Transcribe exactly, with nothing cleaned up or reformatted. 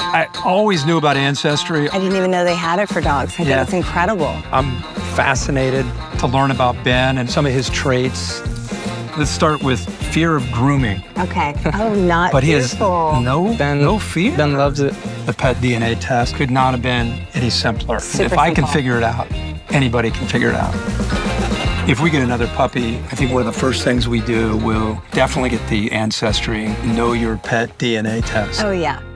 I always knew about Ancestry. I didn't even know they had it for dogs. I think Yeah. it's incredible. I'm fascinated to learn about Ben and some of his traits. Let's start with fear of grooming. Okay. Oh, not But he has fearful. no, Ben, no fear. Ben loves it. The pet D N A test could not have been any simpler. Super if I can simple. figure it out, anybody can figure it out. If we get another puppy, I think one of the first things we do will definitely get the Ancestry Know Your Pet D N A test. Oh, yeah.